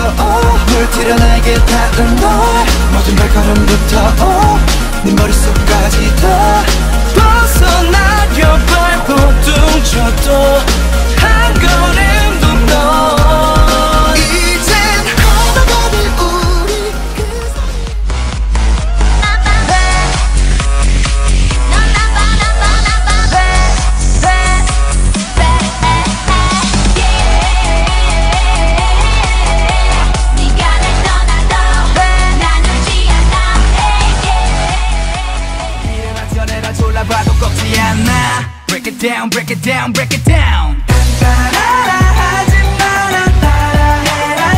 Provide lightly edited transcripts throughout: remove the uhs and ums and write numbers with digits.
물들여 내게 닿은 널 모든 발걸음부터 네 머릿속까지 다 벗어나려 발버둥 쳐도 한 걸음도 넌 이젠 걸어가는 우리 봐도 꺾지 않아. Break it down, break it down, break it down. 따라라 하지 마라 따라해라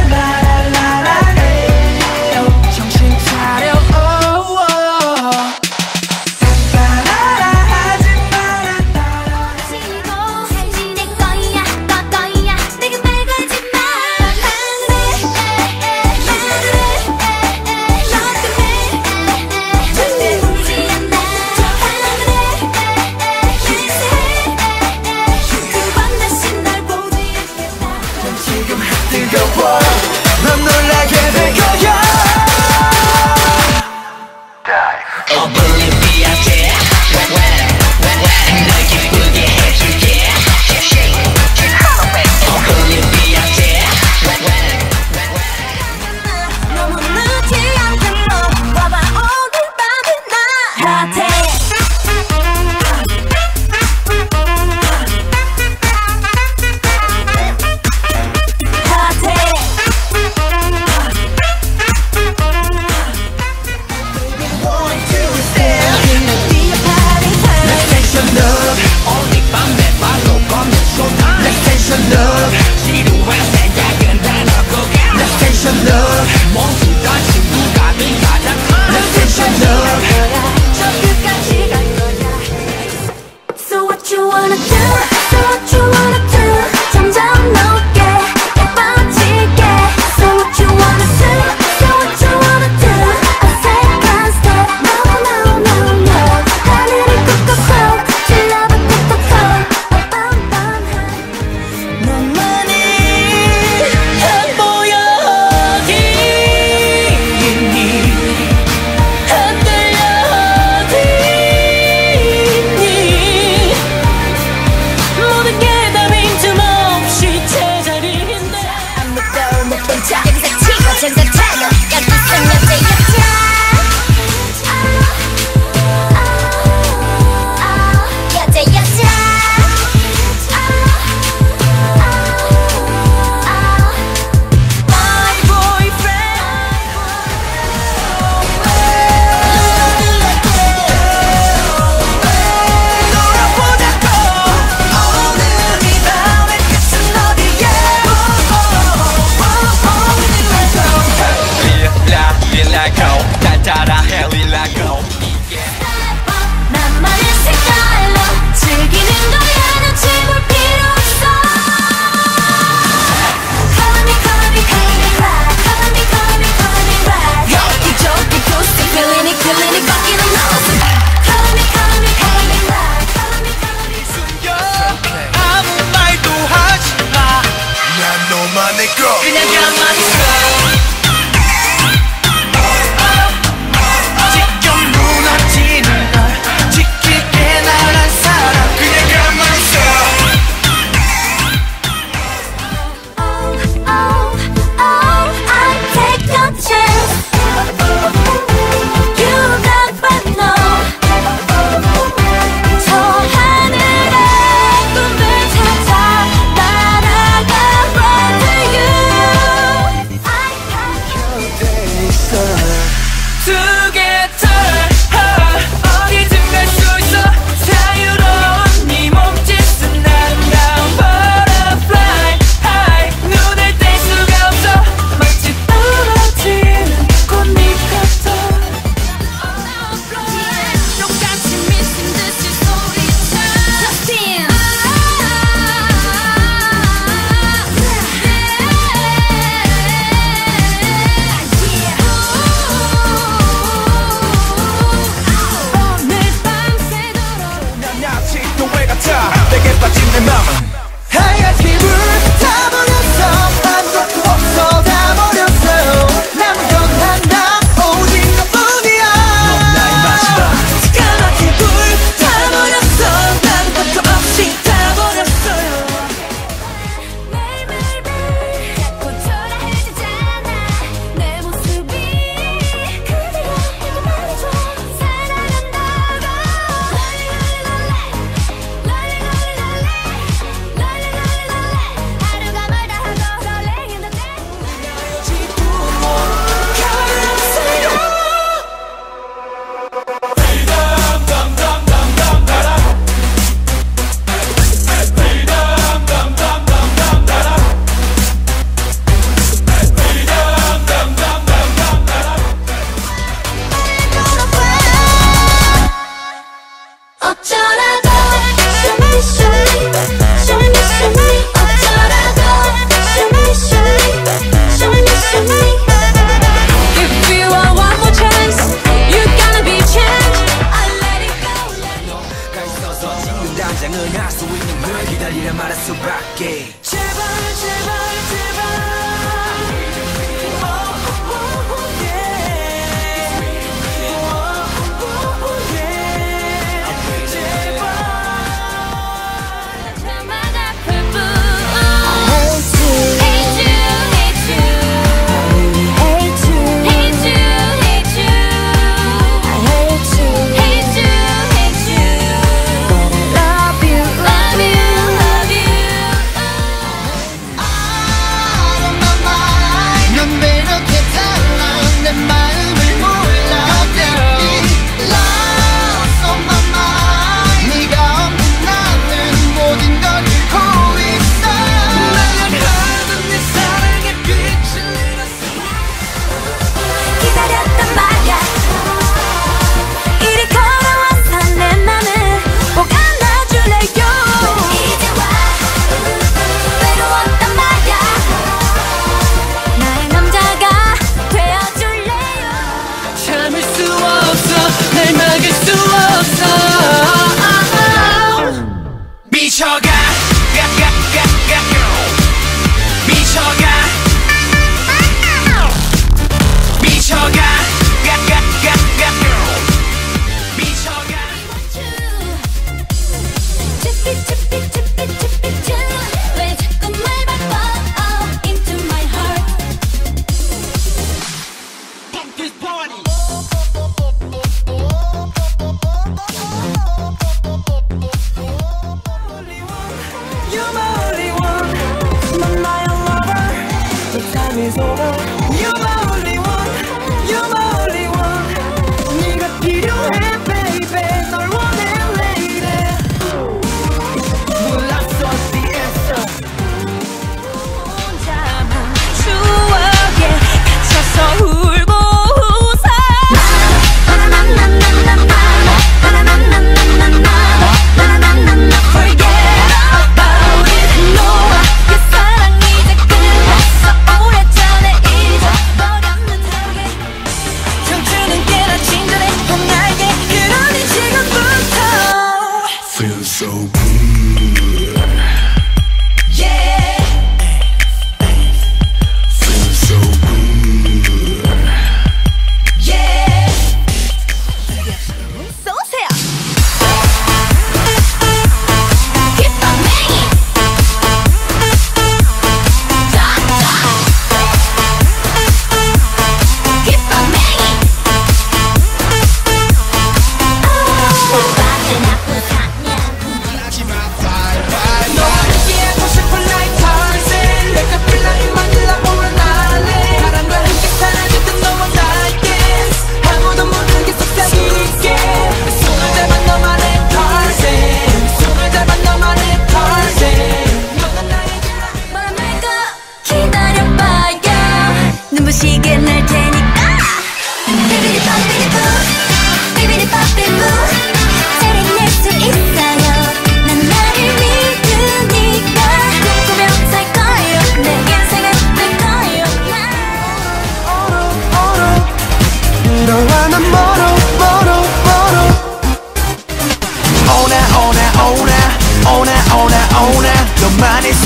라라라라 정신 차려. 따라라 하지 마라 따라 내 거야 너 거야 내게 말 걸지 마. 절대 울지 않아. 그만 다시 날 보지 않겠다. 지금 뜨거워 넌 놀라게 될 거야 Oblivious, yeah. 널 기쁘게 해줄게. Oblivious, yeah. 너무 늦지 않게 너 와봐 오늘 밤에 나 핫해. Let's take some love 오늘 밤 내 발로 걷는 순간 Let's take some love 지루한 생각은 다 넣고 가. Let's take some love 모두 다 친구가 된 가장 Let's take some love 저 끝까지 갈 거야. So what you wanna do? So what you wanna do? 점점 높게 빠지게. So what you wanna do? So what you wanna do? A second step. No no no no. 하늘을 꾹꾹 질러봐 꾹꾹. 너만이 안 보여 어디 있니? 안 들려 어디 있니? 모든 게 다 빈틈없이 제자리인데 아무도 못 본 척 여기서 치고 저기서 타고 여기서 여자였자. 여자였자. My 돌아보자고 오늘 이 밤의 끝은 어디에 Lilaco, 따따라 해 Lilaco. 나만의 색깔로 즐기는 거야. 눈치 볼 필요 없어. Call me, call me, call me right. Call me, call me, call me right. 여기저기 pussy feeling it, feeling it, 꺾이는 너스. Call me, call me, call me right. Call me, call me. 아무 말도 하지마 난 너만 내꺼 그냥 가만히 있어. 지금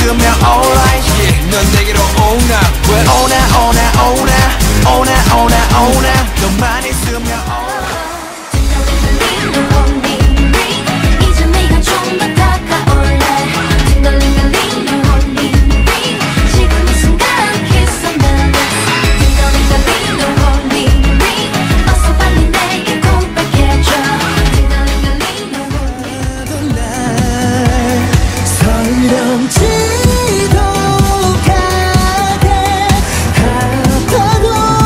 있으면 alright 넌 내게로 오나 왜 오나 너만 있으면 alright 이제 네가 좀 더 다가올래 링링링링 지금 이 순간 kiss on the lips 링링링링 어서 빨리 내게 고백해줘 링링링링 설렁지도 가게 하다고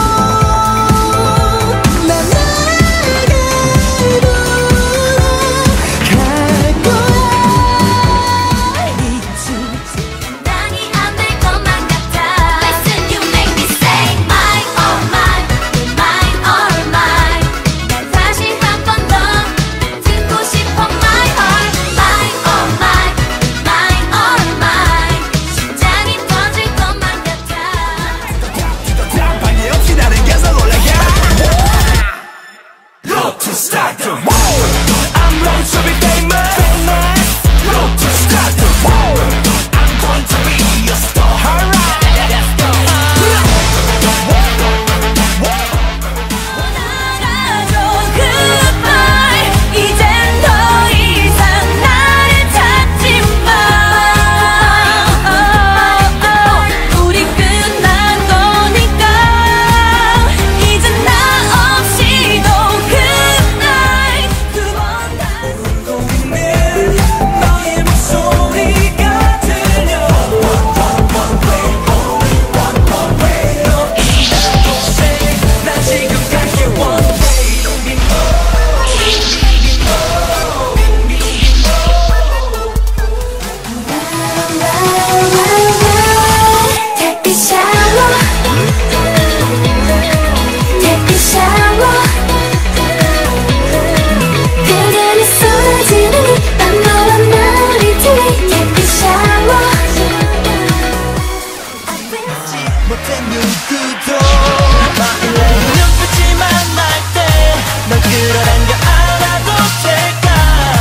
난 내게 돌아갈 거야 장난이 안 될 것만 같아 Listen you make me say mine oh mine all mine 날 다시 한 번 더 듣고 싶어 my heart mine oh mine all mine 심장이 터질 것만 같아 방해 없이 나를 계속 올라가 Look to stardom I'm going to be famous Look to stardom I'm going to be a star Alright let's go 나가줘 goodbye 이젠 더 이상 나를 찾지 마 우리 끝난 거니까 이젠 나 없이도 good night 두 번 다시 너의 목소리가 들려 난 지금 갈게 one Take a shower Take a shower 그대는 쏟아지는 난 너와 머리띠 Take a shower 못해 누구도 눈빛이 만날 때 널 끌어당겨 안아도 될까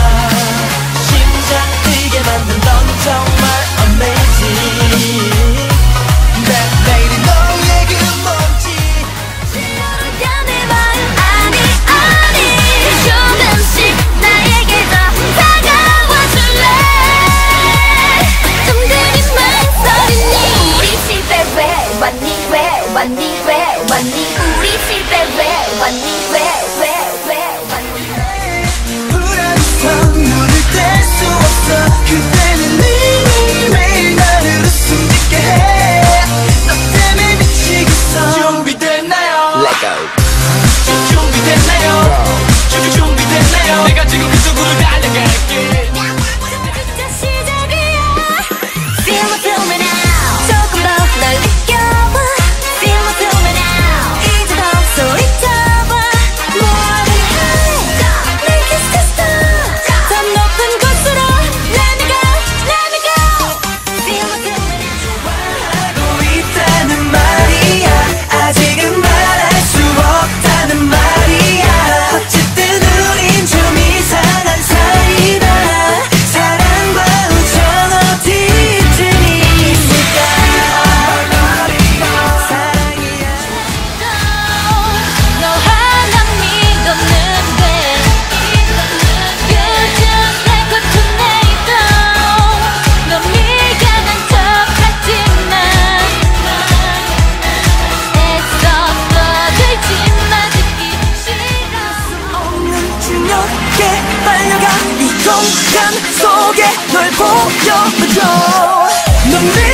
심장 뛰게 만든 넌 정말 amazing 내일이 너의 그 먼지 지어야 내 마음 아니 조금씩 나에게 더 다가와 줄래 좀 들린 망설이니 우리 집에 왜 왔니 우리 집에 왜 왔니 불안해서 눈을 뗄 수 없어 그대는 매일매일 나를 웃음 짓게 해너 때문에 미치겠어 준비됐나요? Let go 준비됐나요? 내가 지금 그쪽으로 달려갈게 진짜 시작이야 Feel me now 조금 더 널 느껴봐 Feel me now 이제 더 소리쳐봐 More than high 내 kiss the star 더 높은 곳으로 Let me go Feel me now 하고 있다는 말이야 아직은 말할 수 없다는 말이야 어쨌든 우린 좀 이상한 사이다 사랑과 우정 어디쯤이 있을까 사랑이야 너 하나 믿었는데 You just like a tornado 넌 미안한 척하지만 애써 떠들지마 듣기 싫어 없는 중력에 빨려가 이 공간 속에 널 보여줘 넌